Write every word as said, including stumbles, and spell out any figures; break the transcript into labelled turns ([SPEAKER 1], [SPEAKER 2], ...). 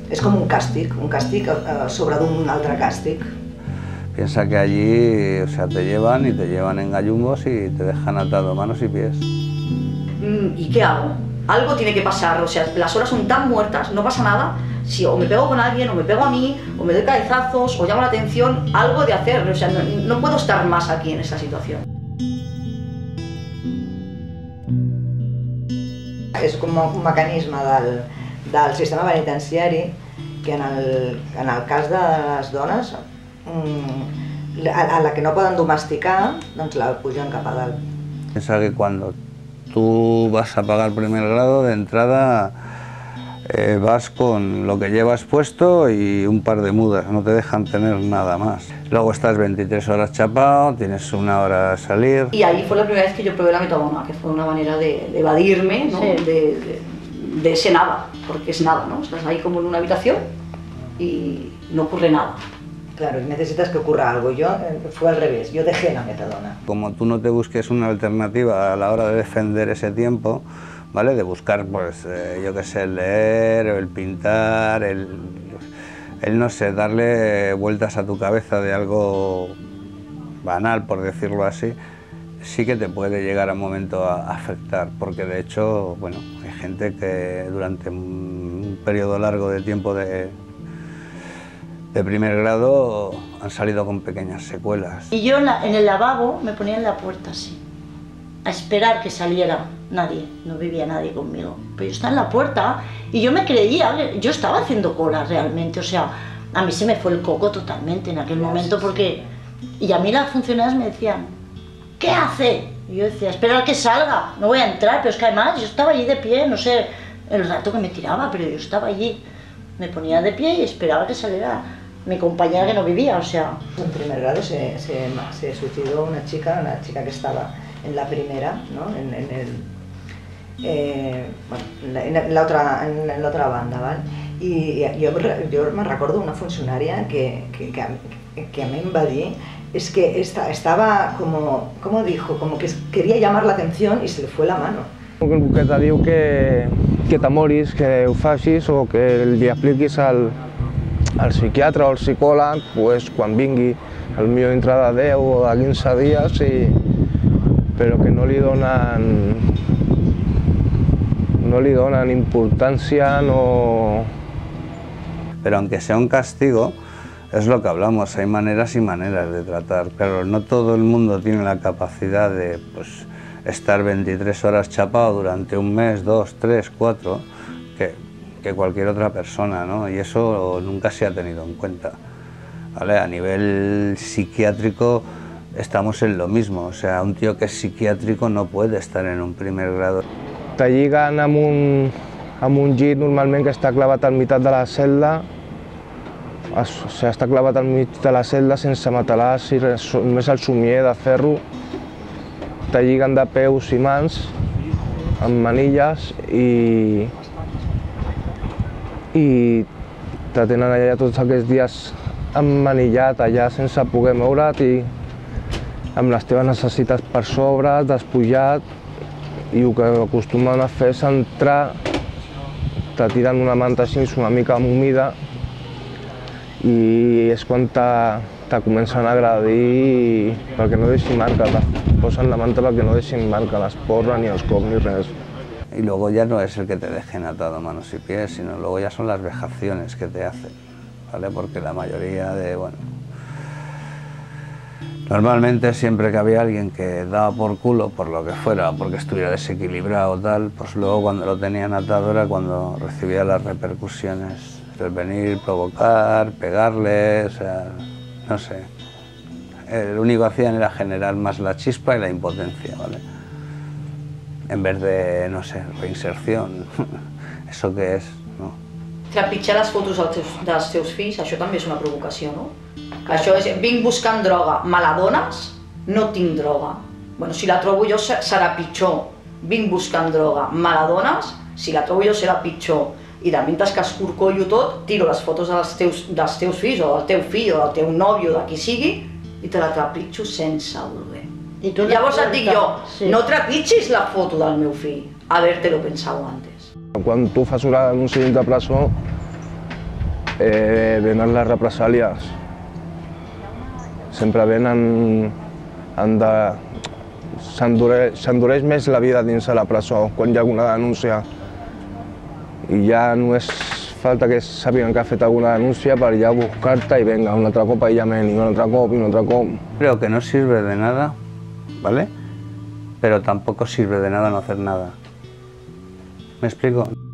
[SPEAKER 1] És com un càstig, un càstig sobre d'un altre càstig.
[SPEAKER 2] Piensa que allí, o sea, te llevan y te llevan en gallumbos y te dejan atado manos y pies.
[SPEAKER 3] ¿Y qué hago? Algo tiene que pasar, o sea, las horas son tan muertas, no pasa nada. Si o me pego con alguien, o me pego a mí, o me doy cabezazos, o llamo la atención, algo de hacer, o sea, no, no puedo estar más aquí en esta situación.
[SPEAKER 1] És com un mecanisme del, del sistema penitenciari que en el, en el cas de les dones, a, a la que no poden domesticar, doncs la pugen cap a dalt.
[SPEAKER 2] Piensa que cuando tú vas a pagar primer grado, de entrada eh, vas con lo que llevas puesto y un par de mudas, no te dejan tener nada más. Luego estás veintitrés horas chapado, tienes una hora a salir.
[SPEAKER 3] Y ahí fue la primera vez que yo probé la metadona, que fue una manera de, de evadirme, ¿no? Sí. de, de, de ese nada, porque es nada, ¿no? Estás ahí como en una habitación y no ocurre nada.
[SPEAKER 1] Claro, necesitas que ocurra algo. Yo fue al revés, yo dejé la metadona.
[SPEAKER 2] Como tú no te busques una alternativa a la hora de defender ese tiempo, ¿vale? De buscar, pues, eh, yo qué sé, el leer, el pintar, el, el, no sé, darle vueltas a tu cabeza de algo banal, por decirlo así, sí que te puede llegar a un momento a afectar, porque de hecho, bueno, hay gente que durante un periodo largo de tiempo de, de primer grado han salido con pequeñas secuelas.
[SPEAKER 4] Y yo en, la, en el lavabo me ponía en la puerta así, a esperar que saliera nadie, no vivía nadie conmigo, pero yo estaba en la puerta y yo me creía, yo estaba haciendo cola realmente, o sea, a mí se me fue el coco totalmente en aquel momento porque, y a mí las funcionarias me decían, ¿qué hace? Y yo decía, espera a que salga, no voy a entrar, pero es que además yo estaba allí de pie, no sé el rato que me tiraba, pero yo estaba allí, me ponía de pie y esperaba que saliera mi compañera que no vivía, o sea.
[SPEAKER 1] En primer grado se, se, se suicidó una chica, una chica que estaba en la primera, ¿no? En, en, el, eh, bueno, en, la otra, en la otra banda, ¿vale? I jo, jo me recordo una funcionària que, que, que, que a mi em va dir es que esta, estaba como, ¿cómo dijo? Como que quería llamar la atención y se le fue la mano.
[SPEAKER 5] El Boqueta diu que, que t'amoris, que ho facis o que li apliquis al, al psiquiatre o al psicòleg pues, quan vingui, potser dintre de deu o de quinze dies, i, però que no li donen, no li donen importancia, no...
[SPEAKER 2] Pero aunque sea un castigo, es lo que hablamos, hay maneras y maneras de tratar, pero no todo el mundo tiene la capacidad de pues, estar veintitrés horas chapado durante un mes, dos, tres, cuatro, que, que cualquier otra persona, ¿no? Y eso nunca se ha tenido en cuenta, ¿vale? A nivel psiquiátrico estamos en lo mismo, o sea, un tío que es psiquiátrico no puede estar en un primer grado.
[SPEAKER 5] Te lliguen amb un, amb un llit normalment que està clavat al meitat de la cel·la, o sigui, està clavat al mig de la cel·la sense matalàs i res, només el somier de ferro. Te lliguen de peus i mans amb manilles i, i te tenen allà tots aquests dies emmanillat allà sense poder moure't i amb les teves necessitats per sobre, despullat, i el que acostumen a fer és entrar, te tiren una manta així una mica humida i és quan te, te comencen a agredir perquè no deixin marca, te posen la manta perquè no deixin marca, l'esporra ni els cops ni res.
[SPEAKER 2] Y luego ya no es el que te dejen atado manos y pies, sino luego ya son las vejaciones que te hacen, ¿vale? Porque la mayoría de, bueno... Normalmente siempre que había alguien que daba por culo, por lo que fuera, porque estuviera desequilibrado o tal, pues luego cuando lo tenían atado era cuando recibía las repercusiones. El venir, provocar, pegarle, o sea, no sé. El único que hacían era generar más la chispa y la impotencia, ¿vale? En vez de, no sé, reinserción. ¿Eso qué es? No.
[SPEAKER 3] Trepitjar les fotos dels teus, dels teus fills, això també és una provocació, no? Això és, vinc buscant droga, me la dones? No tinc droga. Bueno, si la trobo jo serà pitjor. Vinc buscant droga, me la dones? Si la trobo jo serà pitjor. I de mentre que escorcollo tot, tiro les fotos dels teus, dels teus fills, o del teu fill, o del teu nòvio, de qui sigui, i te la trepitjo sense voler. I tu llavors et dic jo, sí. No trepitgis la foto del meu fill, haver-te-lo pensat antes.
[SPEAKER 5] Quan tu fas un anunci de presó, eh, venen les represàlies. Sempre venen... han de... s'endureix més la vida dins de la presó quan hi ha alguna denúncia. I ja només falta que sàpiguen que ha fet alguna denúncia per ja buscar-te y venga, un altre cop aïllament, y un altre cop, y un altre cop.
[SPEAKER 2] Creo que no sirve de nada, ¿vale? Pero tampoco sirve de nada no hacer nada. ¿Me explico?